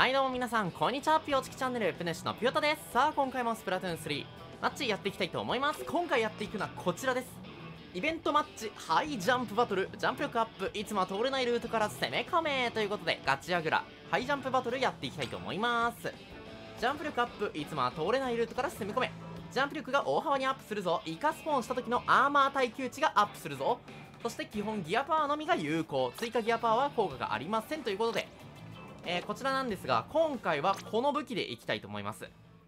はいどうも皆さんこんにちは。ピオチキチャンネルプネシのピオタです。さあ今回もスプラトゥーン3マッチやっていきたいと思います。今回やっていくのはこちらです。イベントマッチハイジャンプバトル、ジャンプ力アップ、いつもは通れないルートから攻め込めということで、ガチアグラハイジャンプバトルやっていきたいと思います。ジャンプ力アップ、いつもは通れないルートから攻め込め。ジャンプ力が大幅にアップするぞ。イカスポーンした時のアーマー耐久値がアップするぞ。そして基本ギアパワーのみが有効、追加ギアパワーは効果がありませんということで、こちらなんですが、今回はこの武器でいきたいと思います。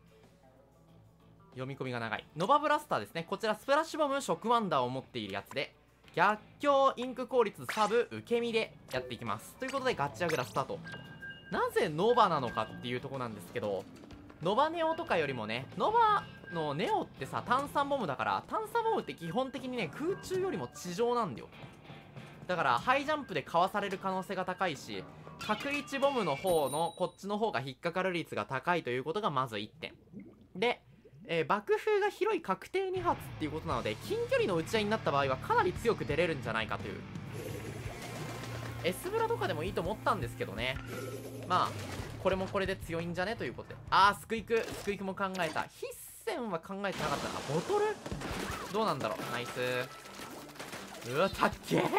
読み込みが長いノバブラスターですね。こちらスプラッシュボムショックワンダーを持っているやつで、逆境インク効率サブ受け身でやっていきます。ということでガチアグラスタート。なぜノバなのかっていうとこなんですけど、ノバネオとかよりもね、ノバのネオってさ炭酸ボムだから、炭酸ボムって基本的にね空中よりも地上なんだよ。だからハイジャンプでかわされる可能性が高いし、角位置ボムの方のこっちの方が引っかかる率が高いということがまず1点で、爆風が広い確定2発っていうことなので、近距離の打ち合いになった場合はかなり強く出れるんじゃないかという。S ブラとかでもいいと思ったんですけどね、まあこれもこれで強いんじゃねということで、スクイクも考えた。必戦は考えてなかったな。ボトルどうなんだろう。ナイス。うわたっけー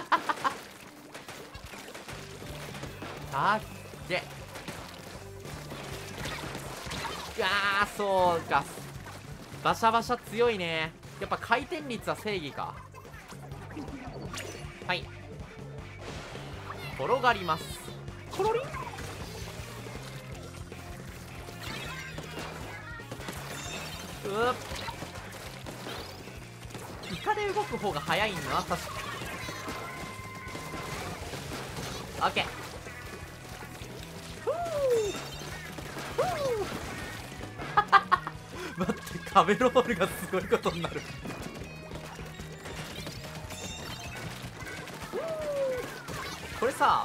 たっけ。いやーそうか、バシャバシャ強いね。やっぱ回転率は正義か。はい、転がります。コロリン。イカで動く方が早いんだな確かに。オッケー。待って、壁ロールがすごいことになる。これさ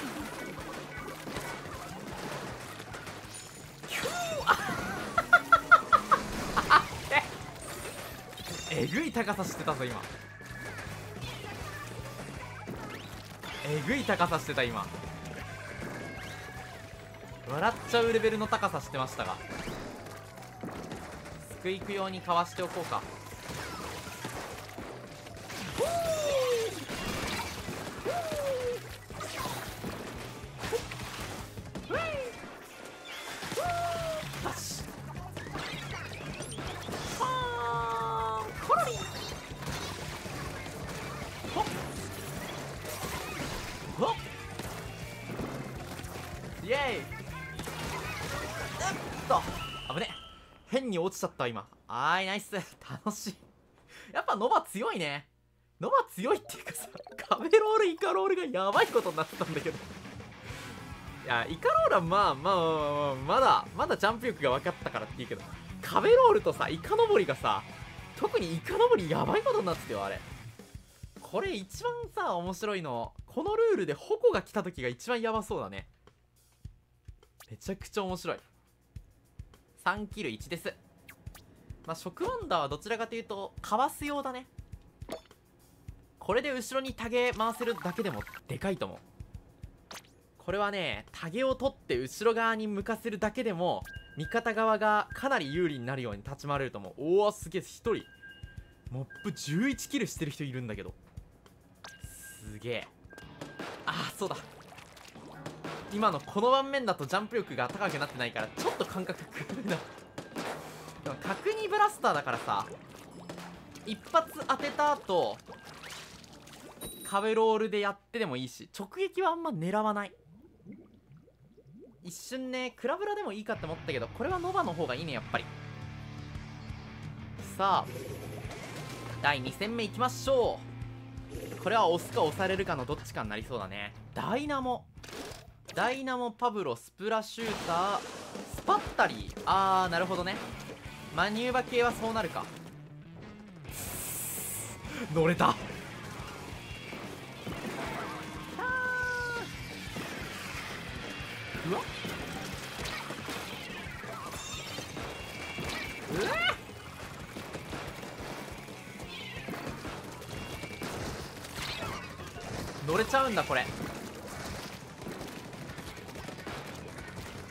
えぐい高さしてたぞ今。えぐい高さしてた今。笑っちゃうレベルの高さしてましたが、スクイク用にかわしておこうか。イエーイ。危ね、変に落ちちゃった今。ナイス。楽しい。やっぱノバ強いね。ノバ強いっていうかさ、壁ロールイカロールがやばいことになってたんだけど。いやイカロールはまだジャンプ力が分かったからっていうけど、壁ロールとさイカ登りがさ、特にイカ登りやばいことになってたよあれ。これ一番さ面白いの、このルールで矛が来た時が一番やばそうだね。めちゃくちゃ面白い。3キル1です。まあショックワンダーはどちらかというとかわす用だね。これで後ろにタゲ回せるだけでもでかいと思う。これはね、タゲを取って後ろ側に向かせるだけでも味方側がかなり有利になるように立ち回れると思う。おおすげえ、1人モップ11キルしてる人いるんだけど、すげえ。そうだ、今のこの盤面だとジャンプ力が高くなってないからちょっと感覚狂うな。でも角2ブラスターだからさ、一発当てた後壁ロールでやってでもいいし、直撃はあんま狙わない。一瞬ねクラブラでもいいかって思ったけど、これはノバの方がいいねやっぱり。さあ第2戦目いきましょう。これは押すか押されるかのどっちかになりそうだね。ダイナモパブロ、スプラシューター、スパッタリー。なるほどね、マニューバ系はそうなるか。乗れた。うわっ、乗れちゃうんだこれ。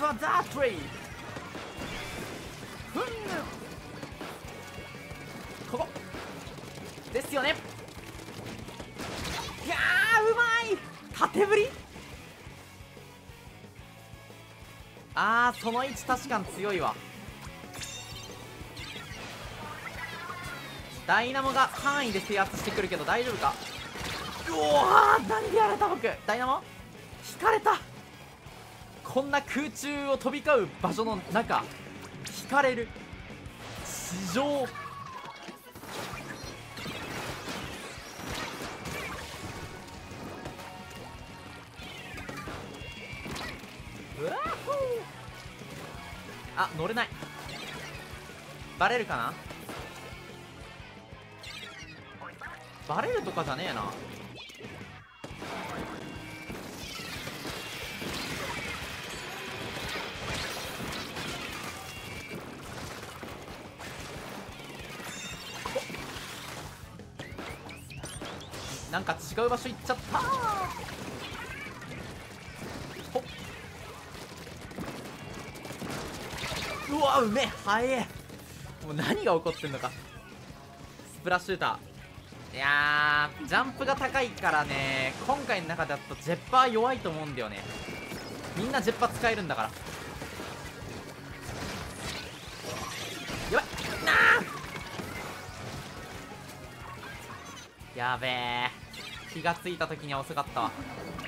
はザ・トレイふんここですよね。いやーうまい縦振り。その位置確かに強いわ。ダイナモが範囲で制圧してくるけど大丈夫か。うわー何でやられた僕。ダイナモ引かれた。こんな空中を飛び交う場所の中引かれる。地上うわー乗れない。バレるかな。バレるとかじゃねえな。なんか違う場所行っちゃったー。ほっうわうめえ速え。もう何が起こってんのか。スプラッシューター。いやージャンプが高いからね、今回の中だとジェッパー弱いと思うんだよね。みんなジェッパー使えるんだから。やばいなー。やべえ気がついた時には遅かったわ。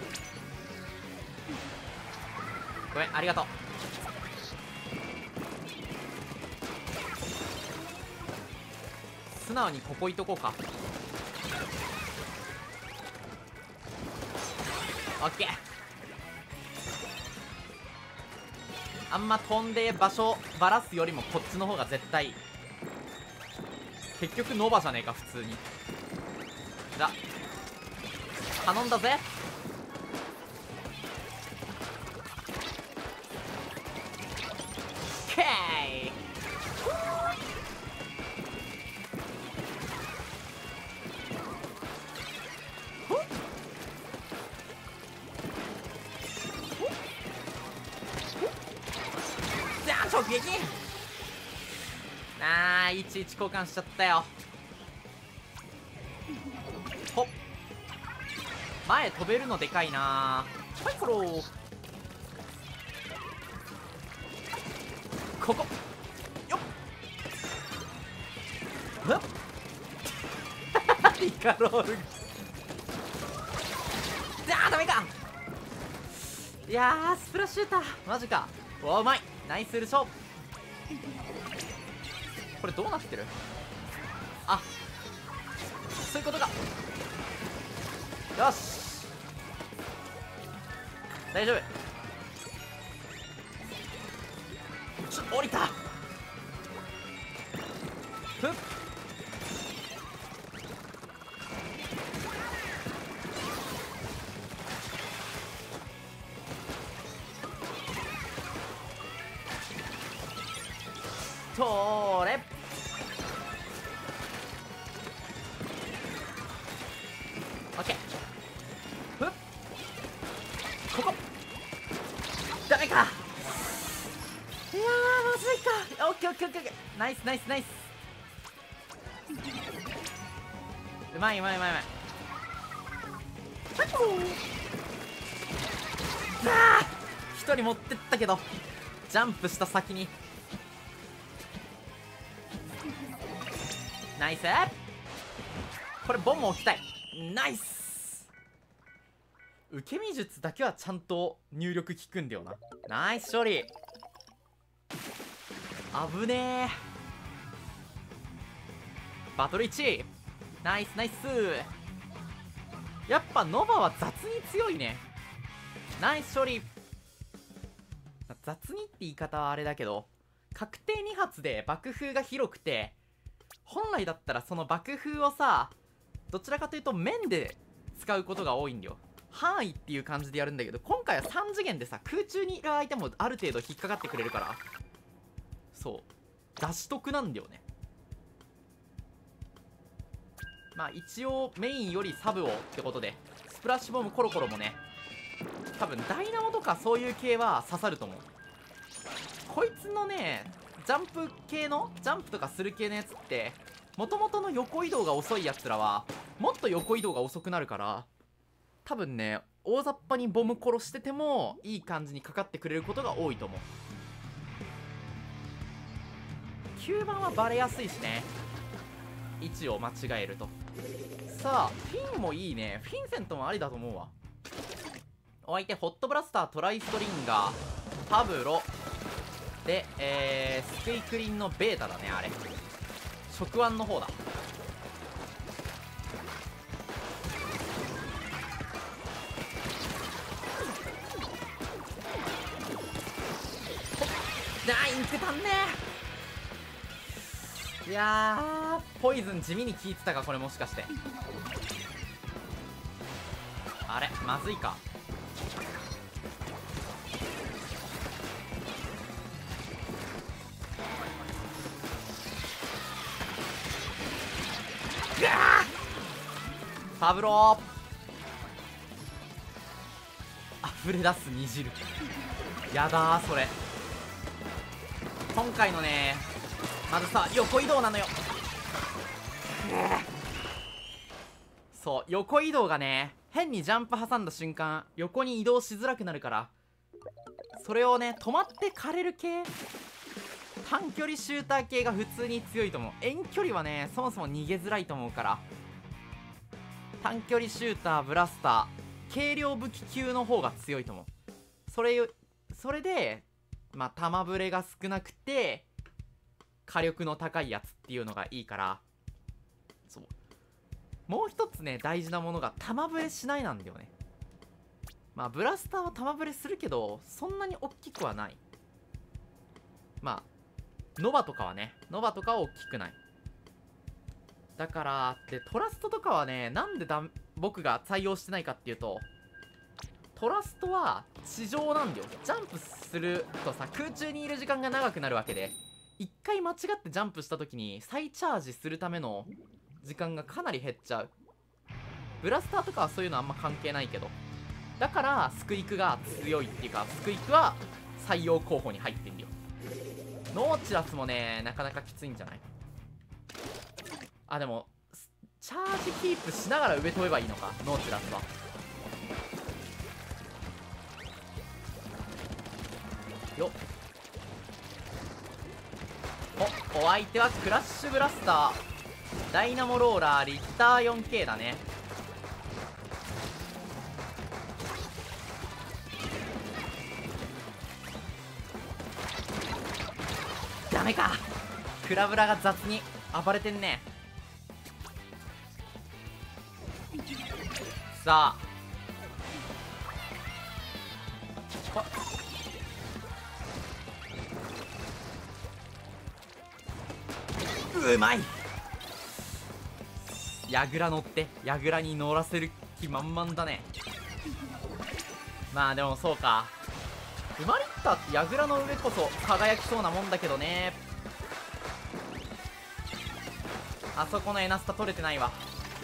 ごめんありがとう。素直にここいとこうか。オッケー。あんま飛んで場所ばらすよりもこっちの方が絶対いい。結局ノバじゃねえか普通に。じゃ頼んだぜ。ケー直撃。いちいち交換しちゃったよ。ほっ前飛べるのでかいな。はいコローここよっイカロールダメか。いやースプラッシューターマジか。うまいナイスルショー。これどうなってる。そういうことか。よし大丈夫。降りた。ふっとれオッケー。ふっここダメか。いやーまずいか。オッケーオッケーオッケーオッケーナイスナイスナイス。うまいうまいうまいうまい。一人持ってったけどジャンプした先にナイス。これボンも置きたい。ナイス。受け身術だけはちゃんと入力効くんだよな。ナイス処理。危ねえ。バトル1ナイスナイス。やっぱノバは雑に強いね。ナイス処理。雑にって言い方はあれだけど確定2発で爆風が広くて、本来だったらその爆風をさどちらかというと面で使うことが多いんだよ。範囲っていう感じでやるんだけど、今回は3次元でさ空中にいる相手もある程度引っかかってくれるからそう出し得なんだよね。まあ一応メインよりサブをってことでスプラッシュボムコロコロもね多分ダイナモとかそういう系は刺さると思う。 こいつのねジャンプ系のジャンプとかする系のやつってもともとの横移動が遅いやつらはもっと横移動が遅くなるから、多分ね大雑把にボム殺しててもいい感じにかかってくれることが多いと思う。9番はバレやすいしね、位置を間違えると。さあフィンもいいね。フィンセントもありだと思うわ。お相手ホットブラスター、トライストリンガー、パブロで、スケイクリンのベータだね。あれ触腕の方だ。インク足んねえ。いやーポイズン地味に効いてたかこれ、もしかして。あれまずいか。うわーパブロー溢れ出す煮汁。やだーそれ。今回のねまずさ横移動なのよ。そう横移動がね変にジャンプ挟んだ瞬間横に移動しづらくなるから、それをね止まって枯れる系短距離シューター系が普通に強いと思う。遠距離はねそもそも逃げづらいと思うから、短距離シューター、ブラスター、軽量武器級の方が強いと思う。それでまあ弾ぶれが少なくて火力の高いやつっていうのがいいから。そうもう一つね大事なものが弾ぶれしないなんだよね。まあブラスターは弾ぶれするけどそんなに大きくはない。まあノバとかはね、ノバとかは大きくない。だからでトラストとかはね、なんで僕が採用してないかっていうと、トラストは地上なんだよ。ジャンプするとさ空中にいる時間が長くなるわけで、一回間違ってジャンプした時に再チャージするための時間がかなり減っちゃう。ブラスターとかはそういうのあんま関係ないけど、だからスクイクが強いっていうか、スクイクは採用候補に入ってんだよ。ノーチラスもねなかなかきついんじゃない。あでもチャージキープしながら上飛べばいいのか、ノーチラスは。よっお相手はクラッシュブラスター、ダイナモローラー、リッター 4K だね。ダメか、クラブラが雑に暴れてんね。さあうまい。ヤグラ乗って、ヤグラに乗らせる気満々だね。まあでもそうか、ウマリッタってヤグラの上こそ輝きそうなもんだけどね。あそこのエナスタ取れてないわ。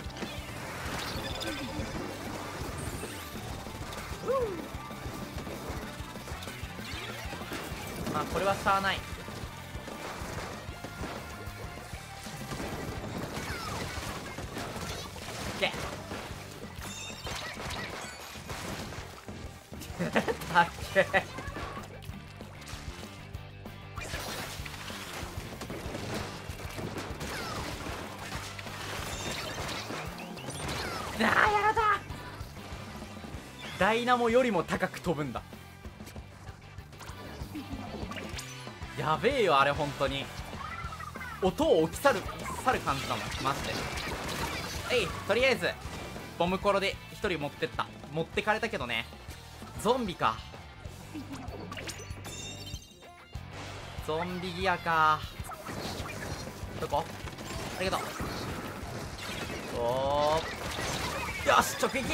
まあこれはしゃあない。けたっけあーやらだ。ダイナモよりも高く飛ぶんだ。やべえよあれ本当に。音を置き去る感じだもんマジで。とりあえずボムコロで1人持ってかれたけどね。ゾンビか、ゾンビギアか。どこ、ありがとう。おーよし直撃。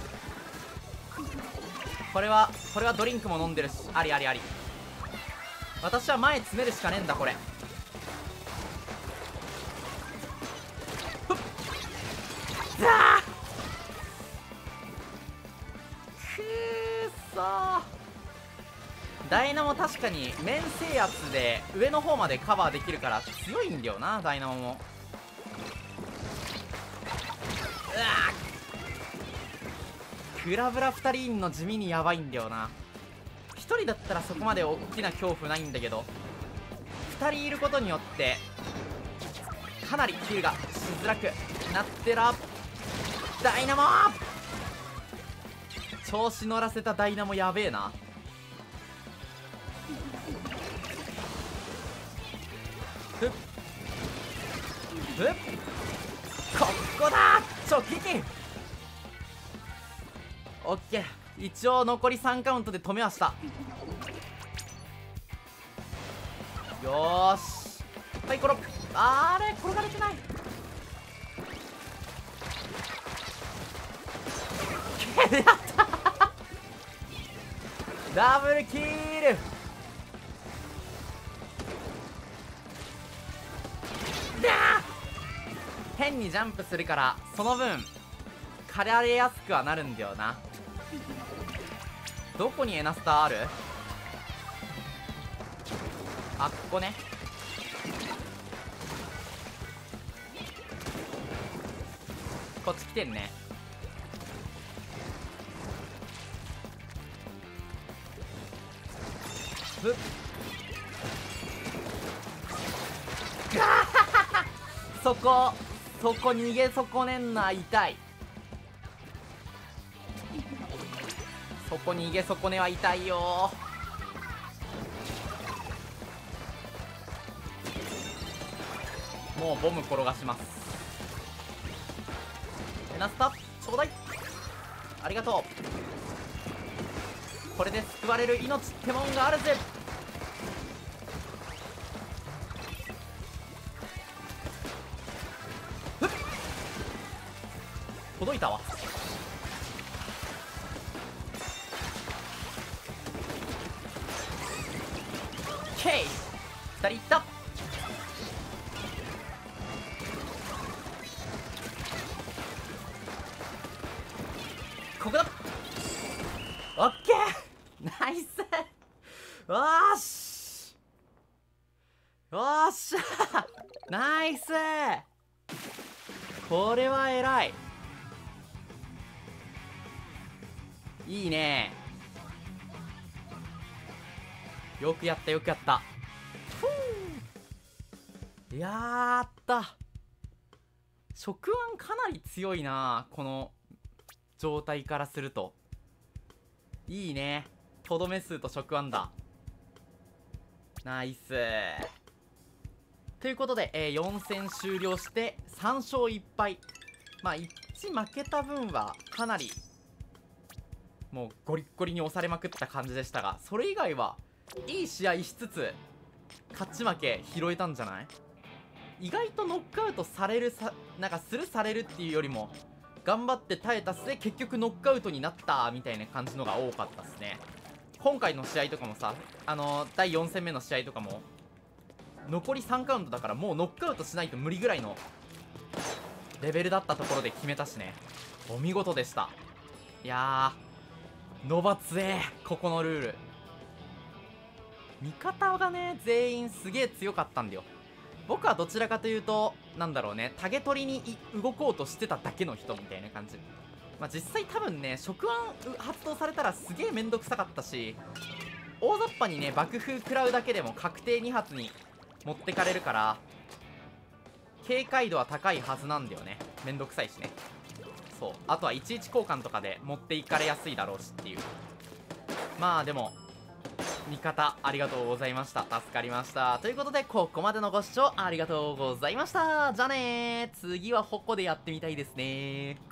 これはドリンクも飲んでるし、ありありあり。私は前詰めるしかねえんだこれ。ふっザーくーそーダイナモ確かに面制圧で上の方までカバーできるから強いんだよな、ダイナモも。うわクラブラ2人いんの地味にやばいんだよな。1人だったらそこまで大きな恐怖ないんだけど、2人いることによってかなりキルがしづらくなってら。ダイナモ調子乗らせたダイナモやべえな。ふっふっここだ直撃。オッケー、一応残り3カウントで止めました。よーし、はい、あれ転がれてない。やったダブルキール。変にジャンプするからその分狩られやすくはなるんだよな。どこにエナスターある？あ、ここね。こっち来てんね。ふっそこ逃げ損ねんな。痛い。そこ逃げ損ねは痛いよ。もうボム転がします。エナスタちょうだい。ありがとう。これで救われる命ってもんがあるぜ。届いたわ。ケイ2人いった。ここだ。オッケーナイス。よーしよーしゃナイス。これは偉い。いいね。よくやったよくやった。やった触腕かなり強いな、この状態からすると。いいね。とどめ数と触腕だ。ナイス。ということで、4戦終了して3勝1敗。まあ1負けた分はかなりもうゴリッゴリに押されまくった感じでしたが、それ以外はいい試合しつつ勝ち負け拾えたんじゃない？意外とノックアウトされるなんかされるっていうよりも頑張って耐えた末結局ノックアウトになったみたいな感じのが多かったですね。今回の試合とかもさ、第4戦目の試合とかも残り3カウントだからもうノックアウトしないと無理ぐらいのレベルだったところで決めたしね。お見事でした。いやーノバ強え。ここのルール味方がね全員すげえ強かったんだよ。僕はどちらかというとなんだろうね、タゲ取りに動こうとしてただけの人みたいな感じ。まあ実際多分ね触腕発動されたらすげえめんどくさかったし、大雑把にね爆風食らうだけでも確定2発に持ってかれるから警戒度は高いはずなんだよね。めんどくさいしね。そう、あとは11交換とかで持っていかれやすいだろうしっていう。まあでも味方ありがとうございました。助かりました。ということでここまでのご視聴ありがとうございました。じゃあねー、次はホコでやってみたいですねー。